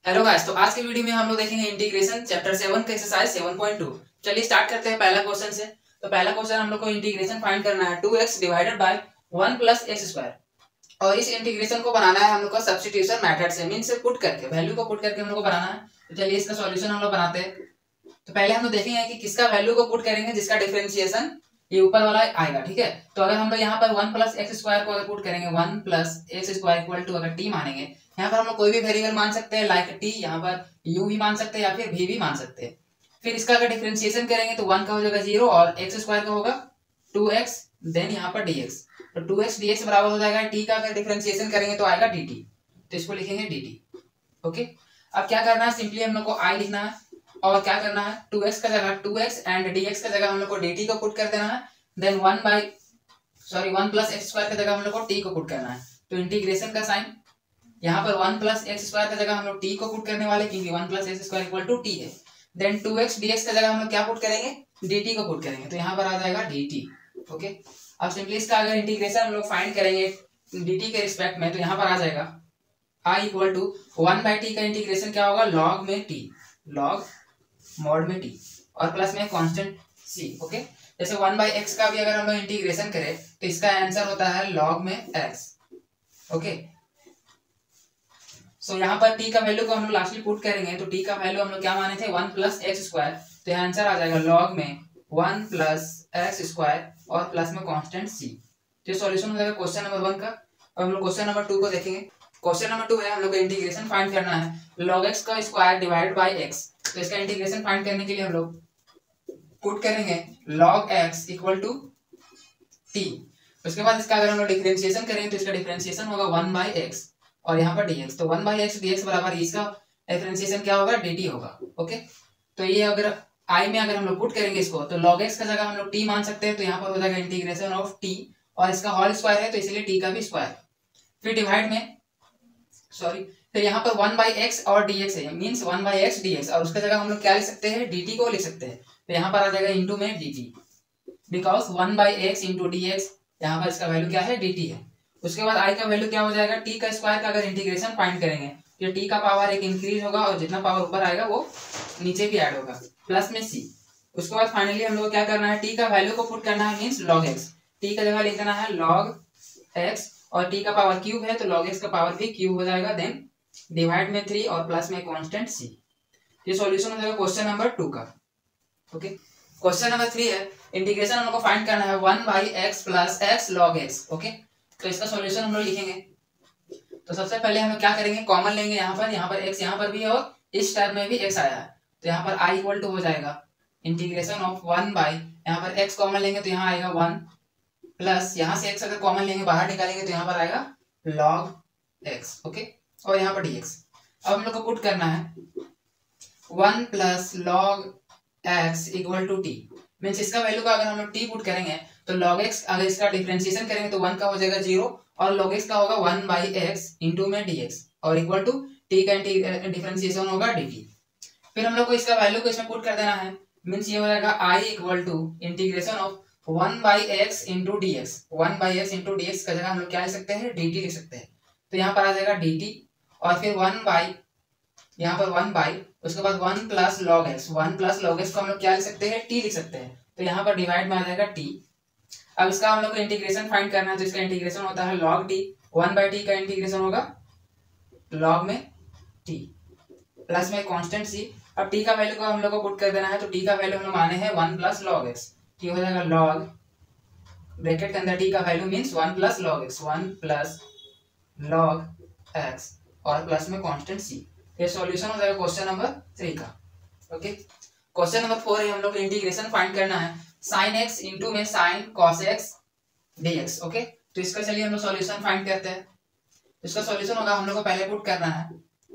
Hello guys, तो आज के वीडियो में हम लोग देखेंगे इंटीग्रेशन चैप्टर 7 का एक्सरसाइज 7.2। चलिए स्टार्ट करते हैं पहला क्वेश्चन से। तो पहला क्वेश्चन हम लोग को इंटीग्रेशन फाइंड करना है 2x divided by 1 plus x square. और इस इंटीग्रेशन को बनाना है हम लोग को सब्स्टिट्यूशन मेथड से, मीन से पुट करके, वैल्यू को पुट करके हम लोग को बनाना है। तो चलिए इसका सॉल्यूशन हम लोग बनाते हैं। तो पहले हम लोग देखेंगे कि किसका वैल्यू को पुट करेंगे जिसका डिफरेंशिएशन ये ऊपर वाला आएगा। ठीक है, तो अगर हम लोग यहाँ पर 1 प्लस एक्स स्क्वायर को अगर पुट करेंगे, 1 plus x square equal to अगर टी मानेंगे, यहाँ पर हम लोग कोई भी वेरिएबल मान सकते हैं, लाइक टी, यहाँ पर यू भी मान सकते हैं या फिर भी मान सकते हैं। फिर इसका अगर डिफरेंशिएशन करेंगे तो 1 का हो जाएगा 0 और एक्स स्क्वायर का होगा 2x, देन यहाँ पर dx। तो 2x dx बराबर हो जाएगा टी का अगर डिफरेंशिएशन करेंगे तो आएगा dt, तो इसको लिखेंगे dt। ओके, अब क्या करना है, सिंपली हम लोग को i लिखना है और क्या करना है, 2x का जगह 2x एंड dx का जगह हम लोग को dt को पुट कर देना है। देन 1 प्लस एक्स स्क्वायर का जगह हम लोग को t को पुट करना है। तो इंटीग्रेशन का साइन यहाँ पर 1 प्लस एक्स स्क्वायर का जगह हम लोग t को पुट करने वाले, क्योंकि 1 plus x square equal to t है। देन 2x dx का जगह हम लोग क्या पुट करेंगे, dt को पुट करेंगे, तो यहाँ पर आ जाएगा dt। ओके, अब सिंपली इसका अगर इंटीग्रेशन हम लोग फाइंड करेंगे dt के रिस्पेक्ट में, तो यहाँ पर आ जाएगा i equal to 1 by t का इंटीग्रेशन क्या होगा, log में t, log मॉड में t और प्लस में कांस्टेंट c। ओके, जैसे 1 बाई एक्स का भी अगर हम लोग इंटीग्रेशन करें तो इसका आंसर होता है log में x। ओके, सो यहाँ पर t का वैल्यू को हम लोग लास्टली पुट करेंगे, तो t का वैल्यू हम लोग क्या माने थे, 1 प्लस एक्स स्क्वायर, तो यहाँ आंसर आ जाएगा log में 1 प्लस एक्स स्क्वायर और प्लस में कांस्टेंट c। तो सॉल्यूशन हो जाएगा क्वेश्चन नंबर 1 का। अब हम लोग क्वेश्चन नंबर 2 को देखेंगे। क्वेश्चन नंबर 2 है, हम लोग को इंटीग्रेशन फाइंड करना है log x का स्क्वायर डिवाइड बाय x। तो इसका इंटीग्रेशन फाइंड करने के लिए हम लोग पुट करेंगे log x equal to t। उसके बाद इसका अगर हम लोग डिफरेंशिएशन करेंगे तो इसका डिफरेंशिएशन होगा 1 बाई एक्स और यहाँ पर dx, तो 1 बाई एक्स dx बराबर इसका डिफरेंशिएशन क्या होगा, dt होगा। ओके, तो ये अगर i में अगर हम लोग पुट करेंगे इसको, तो log x का जगह हम लोग t मान सकते हैं, तो यहाँ पर हो जाएगा इंटीग्रेशन ऑफ t और इसका होल स्क्वायर है तो इसलिए t का भी स्क्वायर। फिर डिवाइड में फिर यहाँ पर 1 बाई एक्स और dx है, मीन्स 1 बाई एक्स dx, और उसका जगह हम लोग क्या लिख सकते हैं, dt को लिख सकते हैं। तो यहाँ पर आ जाएगा इंटू में dt, because 1 by x into d x, यहाँ पर इसका वैल्यू क्या है, dt है। उसके बाद i का वैल्यू क्या हो जाएगा, t का स्क्वायर का अगर इंटीग्रेशन फाइंड करेंगे तो t का पावर एक इंक्रीज होगा और जितना पावर ऊपर आएगा वो नीचे भी ऐड होगा, प्लस में c। उसके बाद फाइनली हम लोग को क्या करना है, t का वैल्यू को पुट करना है, मीन्स log x। t का जगह लिख देना है log x और t का पावर क्यूब है तो log x का पावर भी क्यूब हो जाएगा, देन डिवाइड में 3 और प्लस में कांस्टेंट c। ये सॉल्यूशन हो जाएगा क्वेश्चन नंबर 2 का। ओके, क्वेश्चन नंबर 3 है, इंटीग्रेशन हम लोग को फाइंड करना है 1 by x plus x log x. Okay, तो इसका सॉल्यूशन हम लोग लिखेंगे। तो सबसे पहले हम लोग क्या करेंगे, कॉमन लेंगे, यहाँ पर x यहाँ पर भी है और इस टर्म में भी x आया है, तो यहाँ पर i इक्वल टू हो जाएगा इंटीग्रेशन ऑफ 1 बाई, यहाँ पर x कॉमन लेंगे तो यहाँ आएगा 1 प्लस यहाँ से x अगर कॉमन लेंगे बाहर निकालेंगे तो यहाँ पर आएगा log x। ओके, और यहाँ पर dx। अब हम लोग को पुट करना है 1 plus log x equal to t, means इसका वैल्यू का अगर हम लोग t पुट करेंगे तो log x अगर इसका डिफरेंशिएशन करेंगे तो 1 का हो जाएगा 0 और log x का होगा 1 बाई एक्स इंटू में dx और इक्वल टू t का डिफरेंशिएशन होगा dt। फिर हम लोग को इसका वैल्यू को इसमें पुट कर देना है, मीन्स ये हो जाएगा i equal to integration of 1 by x into d x. 1 by x into d x का जगह हम लोग क्या लिख सकते हैं, dt लिख सकते हैं, तो यहाँ पर आ जाएगा dt और फिर 1 बाई, यहाँ पर 1 बाई, उसके बाद 1 plus log x, 1 plus log x को हम लोग क्या लिख सकते हैं, t लिख सकते हैं, तो यहाँ पर डिवाइड में आ जाएगा t। अब इसका हम लोग को इंटीग्रेशन फाइंड करना है, तो इसका इंटीग्रेशन होता है log t, 1 बाई टी का इंटीग्रेशन होगा log में t प्लस में कांस्टेंट c। अब t का वैल्यू को हम लोग को पुट कर देना है, तो t का वैल्यू हम लोग माने हैं 1 प्लस लॉग एक्स, t हो जाएगा log ब्रैकेट के अंदर t का value means 1 plus log x, 1 plus log x और प्लस में कांस्टेंट c। ये सॉल्यूशन हो जाएगा क्वेश्चन नंबर 3 का। ओके, क्वेश्चन नंबर 4 है, हम लोग को इंटीग्रेशन फाइंड करना है sin x इंटू में sin cos x dx। Okay, तो इसका चलिए हम लोग सॉल्यूशन फाइंड करते हैं। इसका सॉल्यूशन होगा, हम लोग को पहले पुट करना है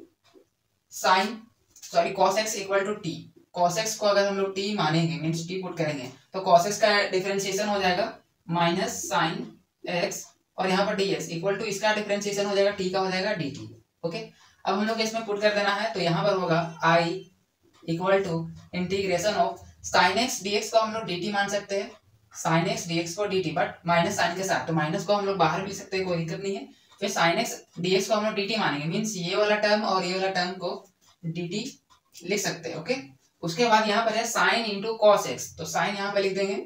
cos x equal to t। cos x को अगर हम लोग t मानेंगे, मीन्स t पुट करेंगे, तो cos x का डिफरेंशिएशन हो जाएगा माइनस sin x और यहाँ पर dx इक्वल टू इसका डिफरेंशिएशन हो जाएगा t का हो जाएगा dt। ओके, अब हम लोग इसमें पुट कर देना है, तो यहाँ पर होगा i equal to integration of sin x dx को हम लोग dt मान सकते हैं, sin x dx को dt बट माइनस साइन के साथ, तो माइनस को हम लोग बाहर भी लिख सकते हैं, कोई दिक्कत नहीं है। फिर sin x dx को हम लोग dt मानेंगे, मीन्स ये वाला टर्म और ये वाला टर्म को डी टी लिख सकते हैं। ओके, उसके बाद यहाँ पर है साइन इंटू कॉस एक्स, तो साइन यहाँ पर लिख देंगे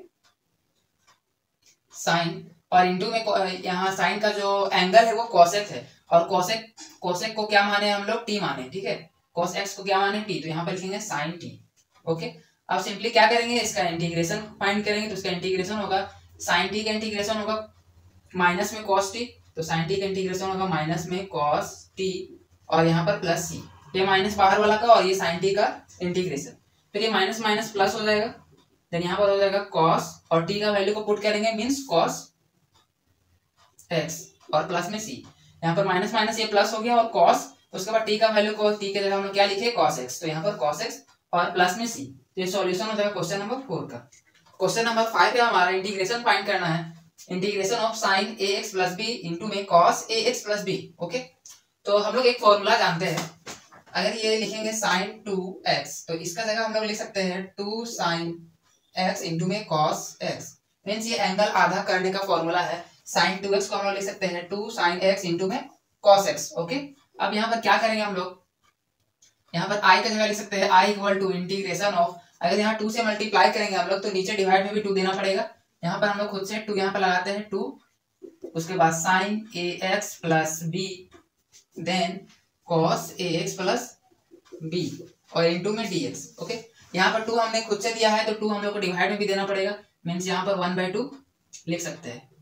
साइन, और इंटू में यहाँ साइन का जो एंगल है वो कॉसेक है, और कॉसेक को क्या माने हम लोग, टी माने, ठीक है, कॉस एक्स को क्या माने, टी, तो यहाँ पर लिखेंगे साइन टी। ओके, अब सिंपली क्या करेंगे, इसका इंटीग्रेशन फाइंड करेंगे, तो इसका इंटीग्रेशन होगा साइन टी का इंटीग्रेशन होगा माइनस में कॉस टी, तो साइन टी का इंटीग्रेशन होगा माइनस में कॉस टी और यहाँ पर प्लस सी, ये माइनस बाहर वाला का और ये साइन टी का इंटीग्रेशन, फिर ये माइनस माइनस प्लस हो जाएगा, देन यहाँ पर हो जाएगा कॉस और टी का वैल्यू को पुट करेंगे मीन्स कॉस एक्स और प्लस में सी, यहाँ पर माइनस माइनस ये प्लस हो गया और कॉस, उसके बाद टी का वैल्यू को टी के जगह हम लोग क्या लिखे कॉस एक्स, तो यहाँ पर कॉस एक्स और प्लस में सी, तो ये सॉल्यूशन हो जाएगा क्वेश्चन नंबर 4 का। क्वेश्चन नंबर 5 है हमारा इंटीग्रेशन फाइंड करना है, integration of sine a x plus b into में cos a x plus b. Okay, तो हम लोग एक फॉर्मूला जानते हैं, अगर ये लिखेंगे साइन 2x तो इसका जगह हम लोग लिख सकते हैं 2 साइन x इंटू में कॉस x, मीन्स ये एंगल आधा करने का फॉर्मूला है, साइन 2x को हम लोग लिख सकते हैं 2 साइन x इंटू में कॉस x। ओके, अब यहाँ पर क्या करेंगे हम लोग, यहाँ पर i का जगह लिख सकते हैं i equal to integration of, अगर यहाँ 2 से मल्टीप्लाई करेंगे हम लोग तो नीचे डिवाइड में भी 2 देना पड़ेगा, यहाँ पर हम लोग खुद से 2 यहाँ पर लगाते हैं 2, उसके बाद sine a x plus b then cos a x plus b और इंटू में डी एक्स। ओके, यहाँ पर 2 हमने खुद से दिया है तो 2 हम लोग को डिवाइड में भी देना पड़ेगा, मीन्स यहाँ पर 1/2 लिख सकते हैं।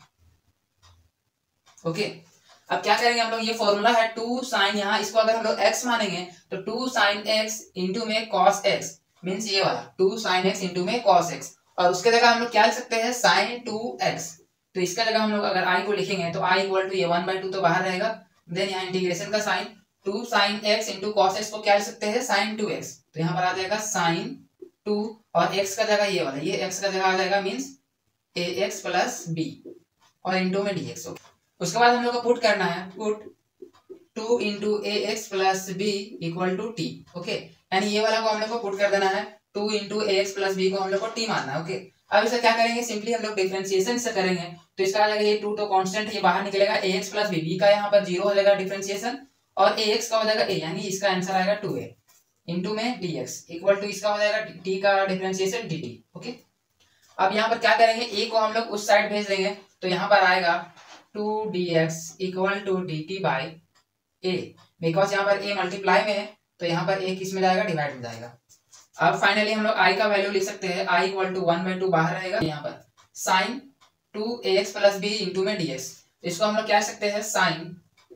ओके, अब क्या करेंगे हम लोग, ये फॉर्मूला है 2 साइन, यहाँ इसको अगर हम लोग x मानेंगे तो 2 साइन x इंटू में कॉस x, मीन्स ये वाला 2 साइन x इंटू में कॉस x, और उसके जगह हम लोग क्या लिख सकते हैं साइन 2x, तो इसका जगह हम लोग अगर i को लिखेंगे तो i इक्वल टू ये 1/2 तो बाहर रहेगा, देन यहाँ इंटीग्रेशन का sine 2 sine x into cos x को क्या लिख सकते हैं साइन 2x, तो यहाँ पर आ जाएगा साइन 2 और x का जगह ये वाला, ये x का जगह आ जाएगा मीन्स ax प्लस b और इंटू में dx। उसके बाद हम लोग को पुट करना है, put 2 into a x plus b equal to t. Okay, यानी ये वाला को हम लोग को पुट कर देना है, 2 into a x plus b को हम लोग को टी मानना है। ओके, अब इसे क्या करेंगे, सिंपली हम लोग डिफरेंशिएशन से करेंगे, तो इसका आ जाएगा ये 2 तो कांस्टेंट ये बाहर निकलेगा, a x plus b, b का यहाँ पर 0 हो जाएगा डिफरेंशिएशन और ए एक्स का हो जाएगा ए, यानी इसका आंसर आएगा 2a इंटू में डी एक्स इक्वल टू इसका हो जाएगा टी का डिफरेंशिएशन डी टी। ओके, अब यहाँ पर क्या करेंगे, ए को हम लोग उस साइड भेज देंगे, तो यहाँ पर आएगा 2dx equal to dt by a, because यहाँ पर a मल्टीप्लाई में है तो यहाँ पर a किस में जाएगा, डिवाइड में जाएगा। अब फाइनली हम लोग i का वैल्यू लिख सकते हैं, i इक्वल टू 1/2 बाहर रहेगा, यहाँ पर sine 2ax plus b into में dx, इसको हम लोग क्या सकते हैं साइन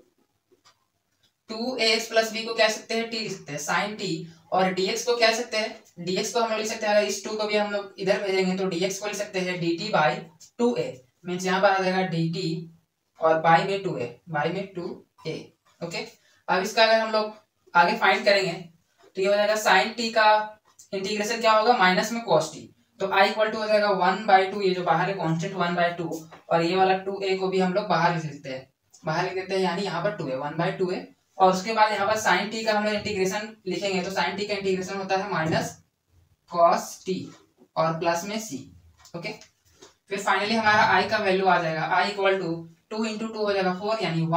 2ax प्लस बी को क्या सकते हैं t लिख सकते हैं साइन t, और dx को क्या सकते हैं, dx को हम लोग लिख सकते हैं, अगर इस 2 को भी हम लोग इधर भेजेंगे तो dx को लिख सकते हैं dt बाई 2a, मीन्स यहाँ पर आ जाएगा dt और बाई में 2a, बाई में 2a। ओके, अब इसका अगर हम लोग आगे फाइंड करेंगे तो ये हो जाएगा साइन टी का इंटीग्रेशन क्या होगा माइनस में कॉस टी, तो i इक्वल टू हो जाएगा 1/2, ये जो बाहर है कांस्टेंट 1/2 और ये वाला 2a को भी हम लोग बाहर लिख लेते हैं, बाहर लिख देते हैं, यानी यहाँ पर 2a 1/2a, और उसके बाद यहाँ पर साइन टी का हम लोग इंटीग्रेशन लिखेंगे, तो साइन टी का इंटीग्रेशन होता है माइनस कॉस टी और प्लस में c। ओके, फिर फाइनली हमारा i का वैल्यू आ जाएगा, i इक्वल टू 2 इंटू 2 हो जाएगा 4, यानी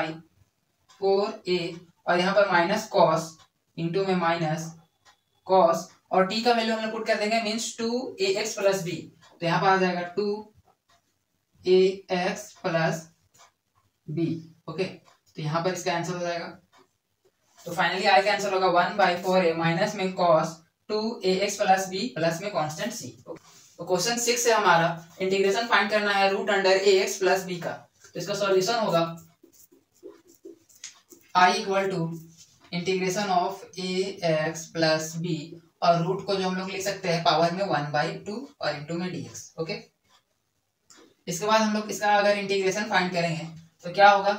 1/4a और यहाँ पर माइनस कॉस इंटू में माइनस कॉस और t का वैल्यू हम लोग पुट कर देंगे मीन्स 2ax प्लस b, तो यहाँ पर आ जाएगा 2ax प्लस b। ओके, तो यहाँ पर इसका आंसर हो जाएगा, तो फाइनली i का आंसर होगा 1/4a माइनस में cos 2ax plus b plus में कांस्टेंट c। तो क्वेश्चन 6 है हमारा, इंटीग्रेशन फाइंड करना है root under ax plus b का, तो इसका सॉल्यूशन होगा i equal to integration of ax plus b और रूट को जो हम लोग लिख सकते हैं पावर में 1/2 और इंटू में dx। ओके, इसके बाद हम लोग इसका अगर इंटीग्रेशन फाइंड करेंगे तो क्या होगा,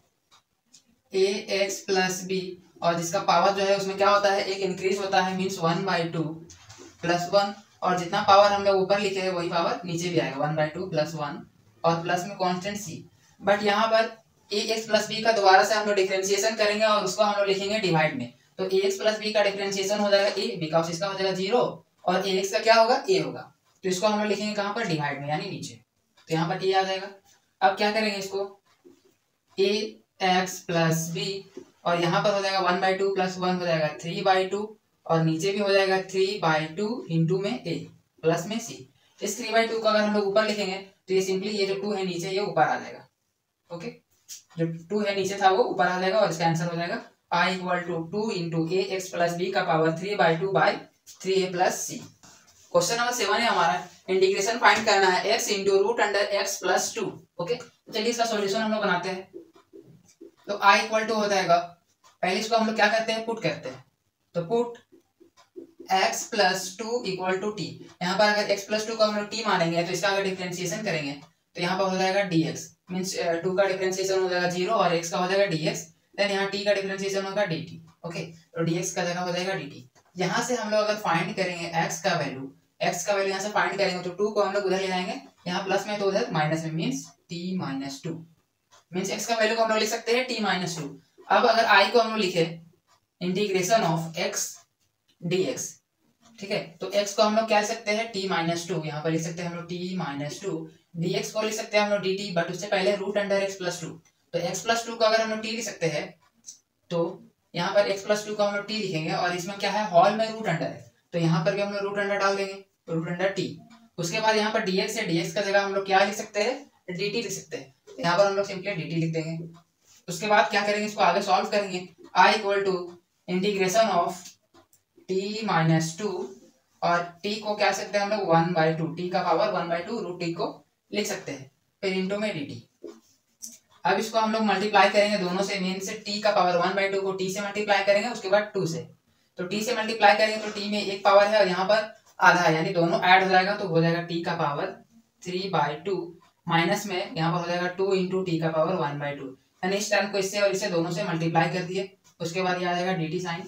ax प्लस b और जिसका पावर जो है उसमें क्या होता है, एक इंक्रीज होता है मीन्स 1/2 प्लस 1, और जितना पावर हम लोग ऊपर लिखे हैं वही पावर नीचे भी आएगा 1/2 प्लस 1 और प्लस में कांस्टेंट c, बट यहाँ पर ax प्लस b का दोबारा से हम लोग डिफरेंशिएशन करेंगे और उसको हम लोग लिखेंगे डिवाइड में, तो ax प्लस b का डिफरेंशिएशन हो जाएगा a, बिकॉज इसका हो जाएगा 0 और ax का क्या होगा a होगा, तो इसको हम लोग लिखेंगे कहाँ पर, डिवाइड में यानी नीचे, तो यहाँ पर a आ जाएगा। अब क्या करेंगे इसको, ax प्लस b और यहाँ पर हो जाएगा 1/2 प्लस 1 हो जाएगा 3/2 और नीचे भी हो जाएगा 3/2 इंटू में a प्लस में c। इस 3/2 को अगर हम लोग ऊपर लिखेंगे तो ये सिंपली ये जो 2 है नीचे ये ऊपर आ जाएगा। ओके, जो 2 है नीचे था वो ऊपर आ जाएगा और इसका आंसर हो जाएगा i = 2 into a x plus b का power 3/2/3a plus c। Question number 7 है हमारा, इंटीग्रेशन फाइंड करना है x into root under x plus 2। Okay, चलिए इसका सॉल्यूशन हम लोग बनाते हैं। तो i = हो जाएगा, पहले इसको हम लोग क्या करते हैं, पुट करते हैं। तो put x plus 2 equal to t. यहाँ पर अगर x प्लस 2 को हम लोग t मानेंगे तो इसका अगर डिफरेंशिएशन करेंगे तो यहाँ पर हो जाएगा dx, मीन्स 2 का डिफरेंशिएशन हो जाएगा 0 और x का हो जाएगा dx, देन यहाँ t का डिफरेंशिएशन होगा dt। ओके, तो dx का जगह हो जाएगा dt। यहाँ से हम लोग अगर फाइंड करेंगे x का वैल्यू यहाँ से फाइंड करेंगे तो 2 को हम लोग उधर ले जाएंगे, यहाँ प्लस में तो उधर माइनस में, मीन्स t - 2, मीन्स x का वैल्यू को हम लोग लिख सकते हैं t - 2। अब अगर i को हम लोग लिखे इंटीग्रेशन ऑफ x dx, ठीक है, तो x को हम लोग क्या लिख सकते हैं t - 2, यहाँ पर लिख सकते हैं हम लोग t - 2, dx को लिख सकते हैं हम लोग dt, बट उससे पहले रूट अंडर x प्लस 2। तो x प्लस 2 को अगर हम लोग t लिख सकते हैं तो यहाँ पर x प्लस 2 को हम लोग t लिखेंगे और इसमें क्या है, हॉल में रूट अंडर है तो यहाँ पर भी हम लोग रूट अंडर डाल देंगे, रूट अंडर t। उसके बाद यहाँ पर dx है, dx का जगह हम लोग क्या लिख सकते हैं, dt लिख सकते हैं, तो यहाँ पर हम लोग सिंपली dt लिख देंगे। उसके बाद क्या करेंगे, इसको आगे सॉल्व करेंगे। i = इंटीग्रेशन ऑफ t - 2 और t को क्या सकते हैं हम लोग 1/2, t का पावर 1/2 रूट t को लिख सकते हैं, फिर इंटू में dt। अब इसको हम लोग मल्टीप्लाई करेंगे दोनों से, मेन से t का पावर 1/2 को t से मल्टीप्लाई करेंगे, उसके बाद 2 से। तो t से मल्टीप्लाई करेंगे तो t में एक पावर है और यहाँ पर आधा है, यानी दोनों ऐड हो जाएगा तो हो जाएगा t का पावर 3/2 माइनस में यहाँ पर हो जाएगा 2 इंटू टी का पावर 1/2, यानी इस टर्म को इससे और इससे दोनों से मल्टीप्लाई कर दिए। उसके बाद ये आ जाएगा dt साइन,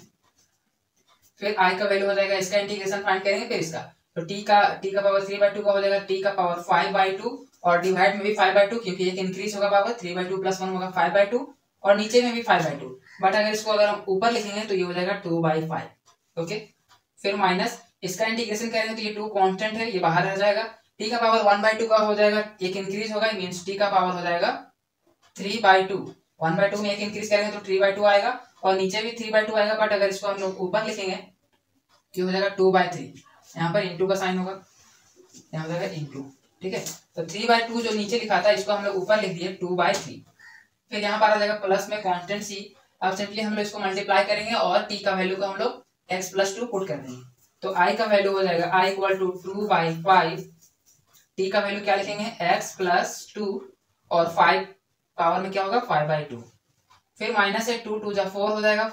फिर i का वैल्यू हो जाएगा, इसका इंटीग्रेशन फाइंड करेंगे फिर इसका, तो t का पावर 3/2 का हो जाएगा t का पावर 5/2 और डिवाइड में भी 5/2 क्योंकि एक इंक्रीज होगा पावर 3/2 प्लस 1 होगा 5/2 और नीचे में भी 5/2, बट अगर इसको अगर हम ऊपर लिखेंगे तो ये हो जाएगा 2/5। ओके, फिर माइनस इसका इंटीग्रेशन करेंगे तो ये 2 कांस्टेंट है, ये बाहर रह जाएगा। t का पावर 1/2 का हो जाएगा, एक इंक्रीज होगा, मींस t का पावर हो जाएगा 3/2, 1/2 में एक इंक्रीज करेंगे तो 3/2 आएगा और नीचे भी 3/2 आएगा, बट अगर इसको हम लोग ऊपर लिखेंगे तो हो जाएगा 2/3, यहाँ पर इंटू का साइन होगा, यहाँ हो जाएगा इंटू। ठीक है, तो 3/2 जो नीचे लिखा था इसको हम लोग ऊपर लिख दिए 2/3, फिर यहाँ पर आ जाएगा प्लस में कांस्टेंट c। अब सिंपली हम लोग इसको मल्टीप्लाई करेंगे और t का वैल्यू को हम लोग x प्लस 2 पुट कर देंगे, तो i का वैल्यू हो जाएगा i = 2/5, t का वैल्यू क्या लिखेंगे x प्लस 2 और 5 पावर में क्या होगा 5/2, फिर माइनस है 2 2 जा 4 हो जाएगा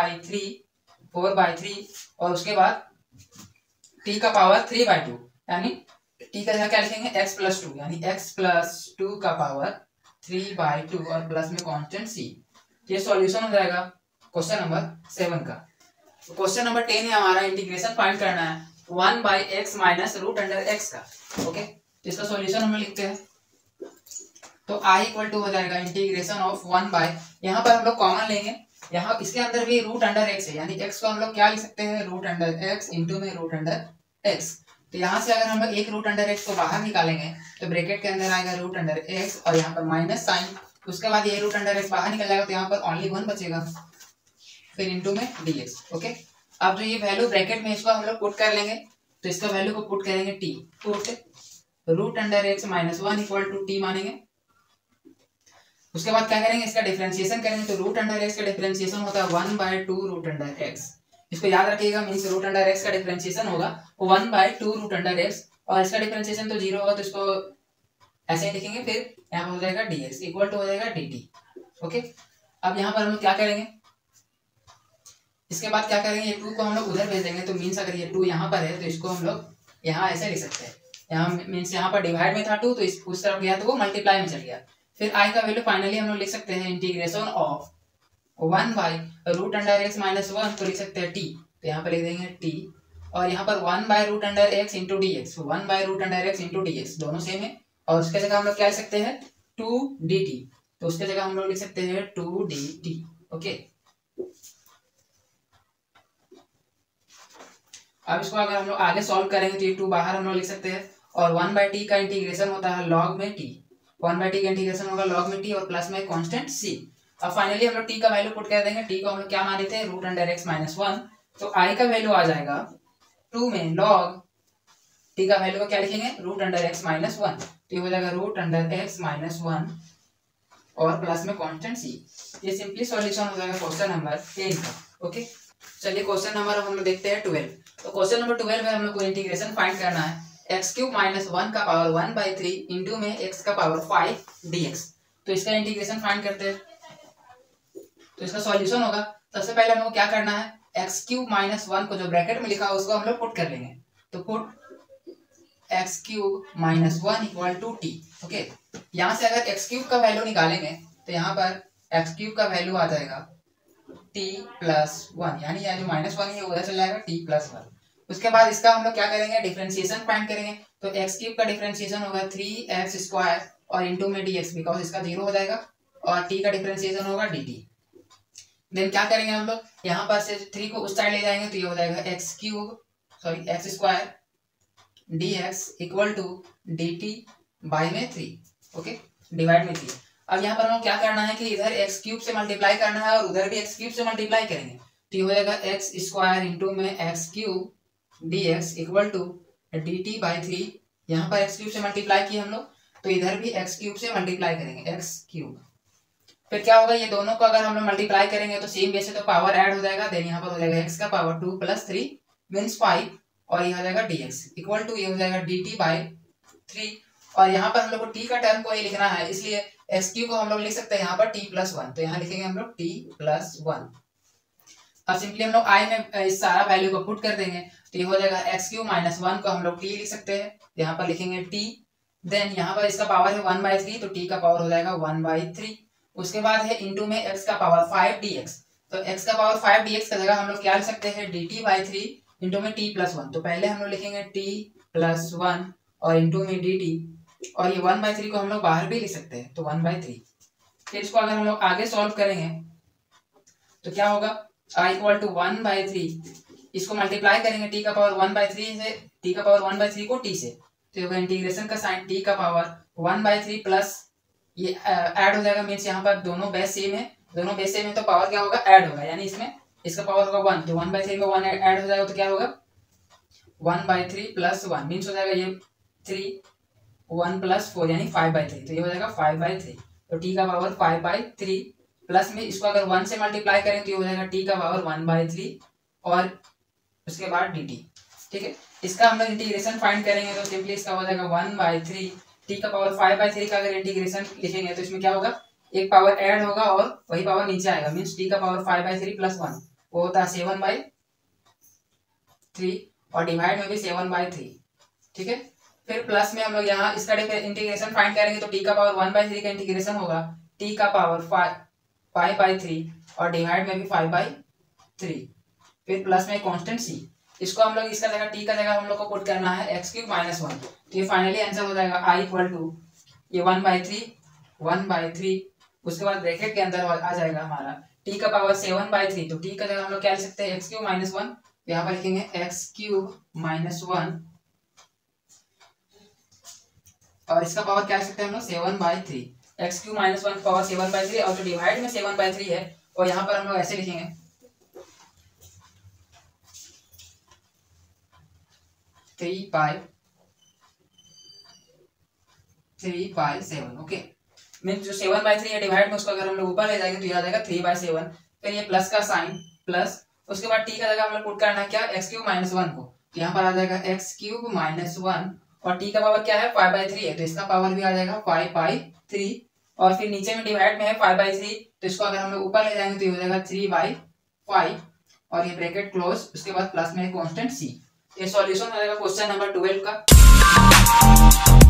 4/3 और उसके बाद t का पावर 3/2, यानी t का जगह क्या लिखेंगे x प्लस 2, यानी x प्लस 2 का पावर 3/2 और प्लस में कांस्टेंट c। ये सॉल्यूशन हो जाएगा क्वेश्चन नंबर 7 का। क्वेश्चन नंबर 10 है हमारा, इंटीग्रेशन फाइंड करना है 1/x minus root under x का। ओके, तो इसका सॉल्यूशन हम लिखते हैं। तो i = हो जाएगा इंटीग्रेशन ऑफ 1/, यहाँ पर हम लोग कॉमन लेंगे, यहाँ इसके अंदर भी रूट अंडर x है, यानी x को हम लोग क्या लिख सकते हैं रूट अंडर x इंटू में रूट अंडर x। तो यहाँ से अगर हम लोग एक रूट अंडर x को बाहर निकालेंगे तो ब्रैकेट के अंदर आएगा रूट अंडर x और यहाँ पर माइनस साइन, उसके बाद ये रूट अंडर x बाहर निकल जाएगा तो यहाँ पर ओनली 1 बचेगा, फिर इंटू में dx। ओके, अब जो ये वैल्यू ब्रैकेट में इसको हम लोग पुट कर लेंगे, तो इसका वैल्यू को पुट करेंगे t, put root under x minus 1 = t मानेंगे। उसके बाद क्या करेंगे, इसका डिफरेंशिएशन करेंगे, तो रूट अंडर x का डिफरेंशिएशन होता है 1/2 रूट अंडर x। इसको याद रखिएगा, मींस रूट अंडर x का डिफरेंशिएशन होगा 1/2 रूट अंडर x और इसका डिफरेंशिएशन तो 0 होगा, तो इसको ऐसे ही लिखेंगे, फिर यहाँ पर हो जाएगा dx = हो जाएगा dt। ओके, अब यहाँ पर हम लोग क्या करेंगे, इसके बाद क्या करेंगे, ये 2 को हम लोग उधर भेज देंगे, तो मीन्स अगर ये 2 यहाँ पर है तो इसको हम लोग यहाँ ऐसे लिख सकते हैं, यहाँ मीन्स यहाँ पर डिवाइड में था 2 तो इस उस तरफ गया तो वो मल्टीप्लाई में चल गया। फिर i का वैल्यू फाइनली हम लोग लिख सकते हैं इंटीग्रेशन ऑफ 1/रूट अंडर x माइनस 1 को लिख सकते हैं t, तो यहाँ पर लिख देंगे t और यहाँ पर 1/रूट अंडर x इंटू dx, 1/रूट अंडर x इंटू dx दोनों सेम है और उसके जगह हम लोग क्या लिख सकते हैं 2dt, तो उसके जगह हम लोग लिख सकते हैं 2dt। ओके, अब इसको अगर हम लोग आगे सॉल्व करेंगे तो ये 2 बाहर हम लोग लिख सकते हैं और 1/t का इंटीग्रेशन होता है लॉग में t, 1/t का इंटीग्रेशन होगा लॉग में t और प्लस में कांस्टेंट c। अब फाइनली हम लोग टी का वैल्यू पुट कर देंगे। टी को हम लोग क्या माने थे, root under x minus one. तो आई का वैल्यू आ जाएगा 2 में लॉग टी का वैल्यू को क्या लिखेंगे, root under x minus one. तो ये हो जाएगा root under x minus one और प्लस में कांस्टेंट सी। ये सिंपली सॉल्यूशन हो जाएगा क्वेश्चन नंबर 10 का। ओके, चलिए क्वेश्चन नंबर हम लोग देखते हैं 12। तो क्वेश्चन नंबर 12 में हम लोग को इंटीग्रेशन फाइंड करना है एक्स क्यूब माइनस वन का पावर 1/3 इंटू में एक्स का पावर 5 dx। तो इसका इंटीग्रेशन फाइंड करते हैं। तो इसका सॉल्यूशन होगा, सबसे पहले हम लोग क्या करना है, एक्स क्यूब माइनस वन को जो ब्रैकेट में लिखा है उसको हम लोग पुट कर लेंगे। तो put x cube minus one equal to t. Okay, यहाँ से अगर एक्स क्यूब का वैल्यू निकालेंगे तो यहाँ पर एक्स क्यूब का वैल्यू आ जाएगा टी प्लस वन, यानी यहाँ जो माइनस वन है उधर चल जाएगा टी प्लस वन। उसके बाद इसका हम लोग क्या करेंगे, डिफरेंशिएशन फाइंड करेंगे। तो एक्स क्यूब का डिफरेंशिएशन होगा 3x² और इंटू में dx, बिकॉज इसका 0 हो जाएगा, और टी का डिफरेंशिएशन होगा dt। देन क्या करेंगे हम लोग, यहाँ पर से 3 को उस साइड ले जाएंगे तो ये हो जाएगा x² dx equal to dt by में 3। ओके, डिवाइड में 3। अब यहाँ पर हम लोग क्या करना है कि इधर एक्स क्यूब से मल्टीप्लाई करना है और उधर भी एक्स क्यूब से मल्टीप्लाई करेंगे। तो ये हो जाएगा x² इंटू में x cube dx equal to dt by 3। यहाँ पर एक्स क्यूब से मल्टीप्लाई किया हम लोग, तो इधर भी एक्स क्यूब से मल्टीप्लाई करेंगे एक्स क्यूब। फिर क्या होगा, ये दोनों को अगर हम लोग मल्टीप्लाई करेंगे तो सेम बेस से तो पावर ऐड हो जाएगा। देन यहाँ पर हो जाएगा x का पावर 2 प्लस 3 मीन्स 5 और ये हो जाएगा dx इक्वल टू ये हो जाएगा dt बाई 3। और यहाँ पर हम लोग को t का टर्म को ही लिखना है, इसलिए एक्स क्यूब को हम लोग लिख सकते हैं यहाँ पर t प्लस वन। तो यहाँ लिखेंगे हम लोग t प्लस वन। अब सिंपली हम लोग आई में इस सारा वैल्यू को पुट कर देंगे। तो ये हो जाएगा एक्स क्यूब माइनस वन को हम लोग t लिख सकते हैं, यहाँ पर लिखेंगे t। देन यहाँ पर इसका पावर है 1/3, तो t का पावर हो जाएगा 1/3। उसके बाद है इंटू में x का पावर 5 dx। तो x का पावर 5 dx का जगह हम लोग क्या लिख सकते हैं, dt बाई 3 इंटू में t प्लस वन। तो पहले हम लोग लिखेंगे t प्लस वन और इंटू में dt, और ये 1/3 को हम लोग बाहर भी लिख सकते हैं, तो 1/3। फिर इसको अगर हम लोग आगे सॉल्व करेंगे तो क्या होगा, i इक्वल टू 1/3, इसको मल्टीप्लाई करेंगे t का पावर 1/3 से, t का पावर 1/3 को t से, तो होगा इंटीग्रेशन का साइन t का पावर 1/3 प्लस ये ऐड हो जाएगा, मीन्स यहाँ पर दोनों बेस सेम है, दोनों बेस सेम है तो पावर क्या होगा, ऐड होगा, यानी इसमें इसका पावर होगा 1, तो 1/3 में 1 ऐड हो जाएगा तो क्या होगा 1/3 प्लस 1 मीन्स हो जाएगा ये 3 1 प्लस 4 यानी 5/3, तो ये हो जाएगा 5/3। तो t का पावर 5/3 प्लस में इसको अगर 1 से मल्टीप्लाई करें तो ये हो जाएगा t का पावर 1/3 और उसके बाद dt। ठीक है, इसका हम लोग इंटीग्रेशन फाइंड करेंगे तो सिंपली इसका हो जाएगा 1/3 t का पावर 5/3 का अगर इंटीग्रेशन लिखेंगे तो इसमें क्या होगा, एक पावर ऐड होगा और वही पावर नीचे आएगा, मीन्स t का पावर 5/3 प्लस 1 वो होता है 7/3 और डिवाइड में भी 7/3। ठीक है, फिर प्लस में हम लोग यहाँ इसका इंटीग्रेशन फाइंड करेंगे तो t का पावर 1/3 का इंटीग्रेशन होगा t का पावर 5/3 और डिवाइड में भी 5/3। फिर प्लस में कांस्टेंट c, इसको हम लोग इसका जगह t का जगह हम लोग को पुट करना है x क्यूब माइनस वन। तो ये फाइनली आंसर हो जाएगा i इक्वल टू ये 1/3 उसके बाद ब्रैकेट के अंदर आ जाएगा हमारा t का पावर 7/3। तो t का जगह हम लोग क्या लिख सकते हैं, x क्यूब माइनस वन, यहाँ पर लिखेंगे x क्यूब माइनस वन और इसका पावर क्या लिख सकते हैं हम लोग 7/3। x cube minus one power 7/3 और जो डिवाइड में 7/3 है और यहाँ पर हम लोग ऐसे लिखेंगे 3/7। ओके, मीन्स जो 7/3 है डिवाइड में उसको अगर हम लोग ऊपर ले जाएंगे तो ये आ जाएगा 3/7। फिर ये प्लस का साइन प्लस, उसके बाद t का जगह हम लोग पुट करना है क्या, x क्यूब माइनस वन को, तो यहाँ पर आ जाएगा x क्यूब माइनस वन और t का पावर क्या है 5/3 है, तो इसका पावर भी आ जाएगा 5/3 और फिर नीचे में डिवाइड में है 5/3, तो इसको अगर हम लोग ऊपर ले जाएंगे तो ये हो जाएगा 3/5 और ये ब्रैकेट क्लोज, उसके बाद प्लस में कांस्टेंट c। ये सॉल्यूशन हो जाएगा क्वेश्चन नंबर 12 का।